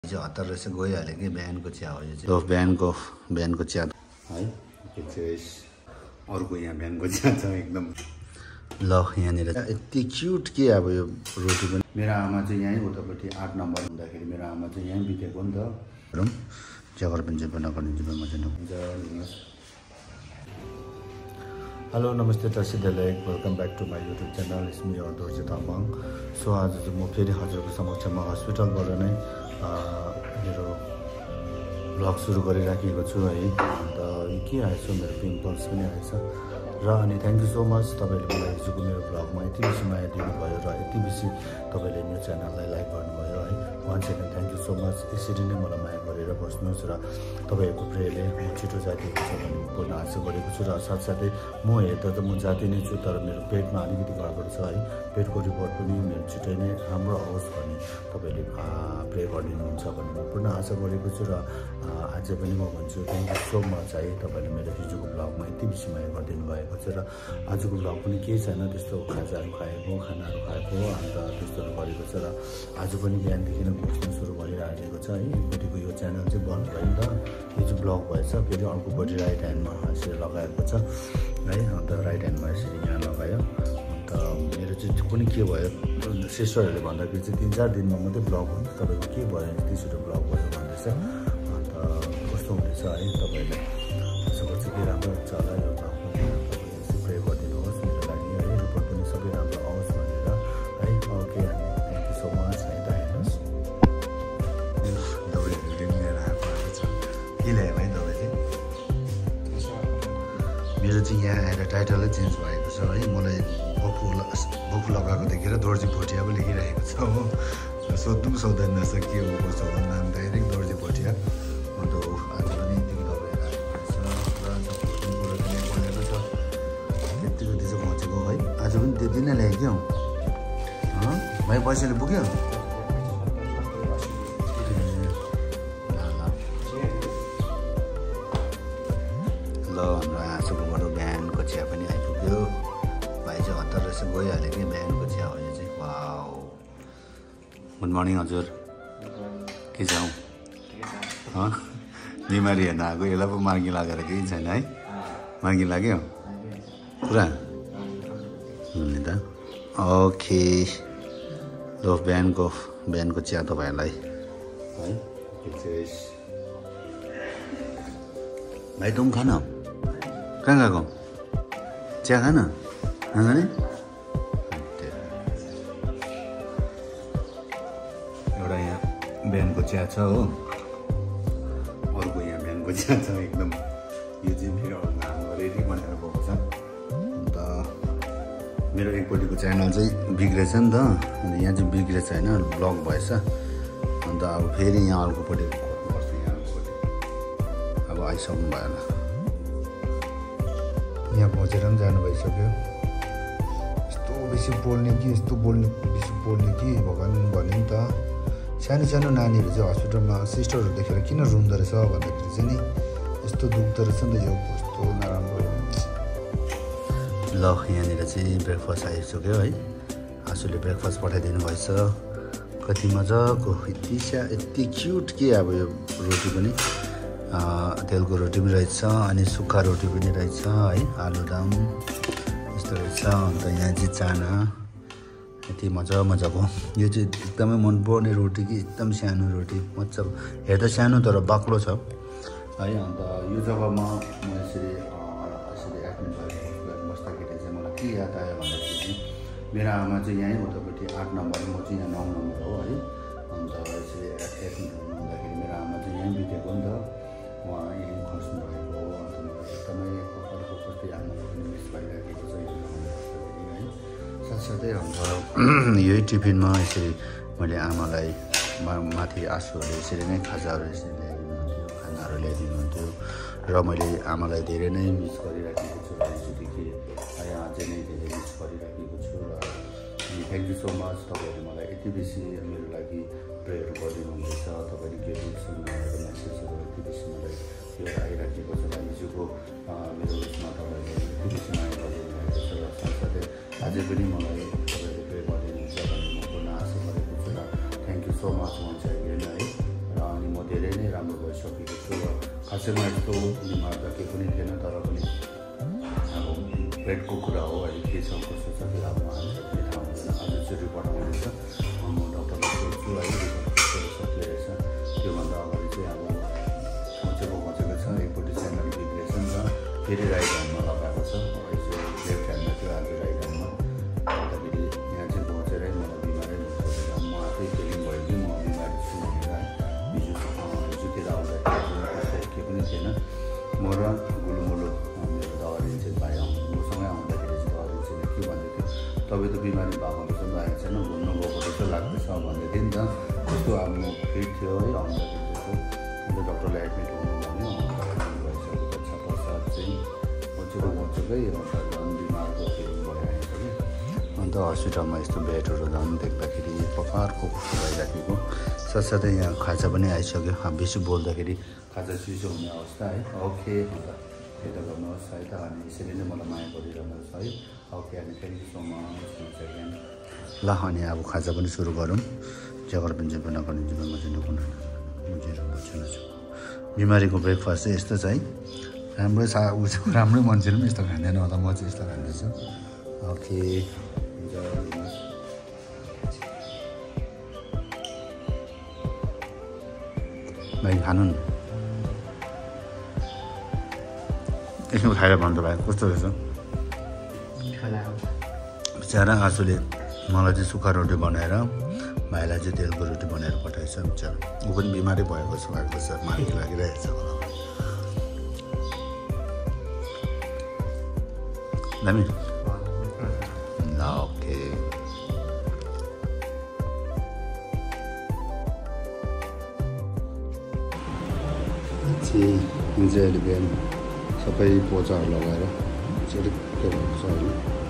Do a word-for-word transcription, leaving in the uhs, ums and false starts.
चाहिँ हतार रहेछ गइहाल्यो कि बिहानको चिया हो यो चाहिँ बिहानको बिहानको चिया है यो चाहिँ अर्को यहाँ बिहानको चिया छ एकदम ल यहाँनिर यति क्युट के अब यो रोटी पनि मेरो आमा चाहिँ यहीँ उतापट्टि आठ नम्बर हुँदाखेरि मेरो आमा चाहिँ यहीँ बितेको नि त हेरौँ चियागर पनि चाहिँ नगर्ने चाहिँ मजा नहुन्छ। हेलो नमस्ते दर्शकहरूलाई welcome back to my YouTube channel it's me ago.Thank। So आज चाहिँ म फेरि हजुरको समक्षमा हस्पिटलबाट नै मेरो ब्लग सुरु गरिराखेको छु है। अन्त के आएछ मेरो पिम्पल्स पनि आएछ र अनि थ्याङ्क यू सो मच तपाईँले मलाई हिजोको मेरो ब्लगमा यति बेसी माया दिनुभयो र यति बेसी तपाईँले मेरो च्यानललाई लाइक गर्नुभयो है। One second thank you so much. यसरी नै मलाई माया गरेर बस्नुहोस् र तपाईँहरूको प्रेयरले म छिटो जातिएको छ भने म पूर्ण आशा गरेको छु र साथसाथै म हेर्दा त म जाति नै छु तर मेरो पेटमा अलिकति गडबड छ है। पेटको रिपोर्ट पनि मेरो छिटै नै राम्रो आओस् भन्ने तपाईँले प्रे गरिदिनुहुन्छ भन्ने म पूर्ण आशा गरेको छु र आज पनि म भन्छु थ्याङ्क यू सो मच है। तपाईँले मेरो हिजोको ब्लगमा यति बेसी माया गरिदिनु भएको छ र आजको ब्लग पनि केही छैन त्यस्तो खाजाहरू खाएको खानाहरू खाएको अन्त त्यस्तोहरू गरेको छ र आज पनि बिहानदेखि नै बस्नु सुरु भइरहेको छ है। एकपट्टिको यो च्यानल चाहिँ बन्द भयो नि त यो चाहिँ ब्लग भएछ फेरि अर्कोपट्टि राइट ह्यान्डमा यसरी लगाएको छ है। अन्त राइट ह्यान्डमा यसरी यहाँ लगायो अन्त मेरो चाहिँ कुनै के भयो सिस्टरहरूले भन्दाखेरि चाहिँ तिन चार दिनमा मात्रै ब्लग हुन्छ तपाईँको के भयो त्यसरी ब्लग भयो भन्दैछ। अन्त कस्तो हुँदैछ है तपाईँहरूले आशा गर्छु के राम्रो हुन्छ होला यो ब्लगमा तपाईँले प्रे गरिदिनुहोस् मेरो लागि है रिपोर्ट पनि सबै राम्रो आओस् भनेर है। Okay thank you so much है त हेर्नुहोस् दबाईहरू पनि लिएर आएको छ के ल्यायो भाइ दबाई चाहिँ मेरो चाहिँ यहाँ आएर टाइटलै चेन्ज भएको छ है। मलाई बफु बफु लगाएको देखेर दोर्जी भोटिया पो लेखिरहेको छ हो सोध्नु सक्दैन रहेछ के हो कसो हो नाम डाइरेक्ट दोर्जी भोटिया। अन्त आज पनि यतिको दबाई राखेको रहेछ र कुरो पनि बोलेको छ त्यतिको त्यो चाहिँ घचेको है। आज पनि त्यति नै ल्यायो क्या भाइ पैसाले पुग्यो ल हाम्रो आँसुकोबाट बिहानको चिया पनि आइपुग्यो। भाइ चाहिँ हतार रहेछ गइहाल्यो कि बिहानको चिया हो यो चाहिँ वाउ। गुड मर्निङ हजुर के छ बिमारी हेर्न आएको यसलाई पो मार्गी लागेर केही छैन है मार्गी लाग्यो पुरा नि त ओके ल बिहानको बिहानको चिया तपाईँहरूलाई है। भाइ तुम खान कहाँ गएको चिया खान खाने एउटा यहाँ बिहानको चिया छ हो अर्को यहाँ बिहानको चिया छ एकदम यो चाहिँ फेरि हाम्रो रेडी बनाएर गएको छ। अन्त मेरो एकपट्टिको च्यानल चाहिँ बिग्रेछ नि त अन्त यहाँ चाहिँ बिग्रेछ होइन ब्लक भएछ अन्त अब फेरि यहाँ अर्कोपट्टि गर्नुपर्छ यहाँ अर्कोपट्टि अब आइसक्नु भयो होला यहाँ पहुँचेर पनि जानु भइसक्यो। यस्तो बेसी बोल्ने कि यस्तो बोल्ने बेसी बोल्ने कि भगवान् भन्यो नि त सानो सानो नानीहरू चाहिँ हस्पिटलमा सिस्टरहरू देखेर किन रुँदो रहेछ भन्दाखेरि चाहिँ नि यस्तो दुख्दो रहेछ नि त यो कस्तो नराम्रो ल यहाँनिर चाहिँ ब्रेकफास्ट आइसक्यो है। आँसुले ब्रेकफास्ट पठाइदिनु भएछ कति मजाको यति स्या यति क्युट के अब यो रोटी पनि तेलको रोटी पनि रहेछ अनि सुक्खा रोटी पनि रहेछ है आलुदम यस्तो रहेछ। अन्त यहाँ चाहिँ चाना यति मजा मजाको यो चाहिँ एकदमै मनपर्ने रोटी कि एकदम सानो रोटी मजा हेर्दा सानो तर बाक्लो छ है। अन्त यो जग्गामा म यसरी यसरी एडमिट भएको बस्दाखेरि चाहिँ मलाई के याद आयो भन्दाखेरि चाहिँ मेरो आमा चाहिँ यहीँ उतापट्टि आठ नम्बर म चाहिँ यहाँ नौ नम्बर हो है। अन्त यसरी एडमिट हुँदाखेरि मेरो आमा चाहिँ यहीँ बितेको नि त उहाँ यहीँ खस्नु भएको हो। अन्त मलाई एकदमै कपालको कति आमालाई पनि मिस भइराखेको छ यो है। साथसाथै अन्त यही टिफिनमा यसरी मैले आमालाई माथि आँसुहरूले यसरी नै खाजाहरू यसरी ल्याइदिनुहुन्थ्यो खानाहरू ल्याइदिनुहुन्थ्यो र मैले आमालाई धेरै नै मिस गरिराखेको छु र हिजोदेखि अझै नै धेरै मिस गरिराखेको छु र थ्याङ्क यू सो मच। तपाईँहरूले मलाई यति बेसी मेरो लागि प्रेयर गरिदिनु हुँदैछ तपाईँले के सुन्नुभएको मेसेजहरू यति बेसी मलाई त्यो आइराखेको छ र हिजोको मेरो उसमा तपाईँले यति बेसी माया गरिदिनु भएको छ र साथसाथै अझै पनि मलाई तपाईँले प्रे गरिदिनुहुन्छ भन्ने म पूर्ण आशा गरेको छु र थ्याङ्क यू सो मच भन्छ अगेन है। र खासैमा यस्तो बिमार त केही पनि थिएन तर पनि अब पेटको कुरा हो अहिले के छ कसो छ त्यो अब उहाँले पनि थाहा हुँदैन अझै चाहिँ रिपोर्ट आउँदैछ म डक्टरलाई सोध्छु है रिपोर्ट कस्तो रहेछ के रहेछ त्योभन्दा अगाडि चाहिँ अब खोचेको खोचेको छ एकपट्टि च्यानल बिग्रेछ नि त फेरि राइट ह्यान्डमा लगाएको छ यसो लेफ्ट ह्यान्डमा थियो आज राइट ह्यान्डमा गर्दाखेरि यहाँ चाहिँ बचेरै मलाई बिमारै हुन्छ म आफै फिलिङ भयो कि म बिमारी छु भनेर हिजो हिजोतिर आउँदाखेरि केही पनि थिएन म र गुलुमुलु मेरो दवाई चाहिँ भाइ आउनु मसँगै आउँदाखेरि चाहिँ दवाई चाहिँ के भन्दै थियो तपाईँ त बिमारी भएको जस्तो लागेको छैन घुम्नु गएको जस्तो लाग्दैछ भन्दै थियो नि त त्यस्तो अब म फिट थियो है आउँदाखेरि जस्तो अन्त डक्टरले एडमिट हुनु भन्यो भइसकेको छ पश्चात चाहिँ बचेको बचेकै अन्त झन् बिमारको फिलिङ भइरहेको छ कि अन्त हस्पिटलमा यस्तो बेडहरू झन् देख्दाखेरि पकारको कस्तो भइराखेको साथसाथै यहाँ खाजा पनि आइसक्यो बेसी बोल्दाखेरि खाजा चिसो हुने अवस्था है ओके अन्त त्यही त गर्नुहोस् है त अनि यसरी नै मलाई माया गरिरहनुहोस् है ओके अनि thank you so much second ल अनि अब खाजा पनि सुरु गरौँ जगर पनि जेब नगर्ने जीवनमा चाहिँ नकुना बुझेर बुझेन छु बिमारीको ब्रेकफास्ट चाहिँ यस्तो छ है राम्रै सा उसको राम्रै मान्छेले पनि यस्तो खाँदैन होला म चाहिँ यस्तो खाँदैछु ओके भाइ खानु न एकछिन खाएर भन्नु भाइ कस्तो रहेछ बिचरा आँसुले मलाई चाहिँ सुक्खा रोटी बनाएर भाइलाई चाहिँ तेलको रोटी बनाएर पठाएछ बिचरा ऊ पनि बिमारै भएको छ भएको छ मार्की लागिरहेको छ दामी ल ओके चाहिँ अहिले बिहान सबै पोचाहरू लगाएर चाहिँ के भन्छ अहिले